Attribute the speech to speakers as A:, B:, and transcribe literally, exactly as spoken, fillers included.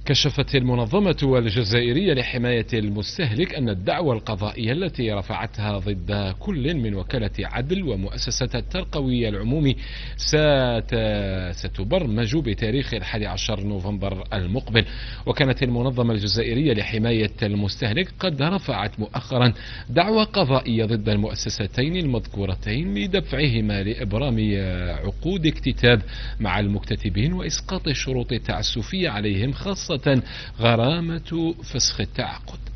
A: كشفت المنظمة الجزائرية لحماية المستهلك أن الدعوى القضائية التي رفعتها ضد كل من وكالة عدل ومؤسسة الترقوي العمومي ستبرمج بتاريخ الحادي عشر نوفمبر المقبل. وكانت المنظمة الجزائرية لحماية المستهلك قد رفعت مؤخرا دعوى قضائية ضد المؤسستين المذكورتين لدفعهما لإبرام عقود اكتتاب مع المكتتبين وإسقاط الشروط التعسفية عليهم، خاصة غرامة فسخ التعاقد.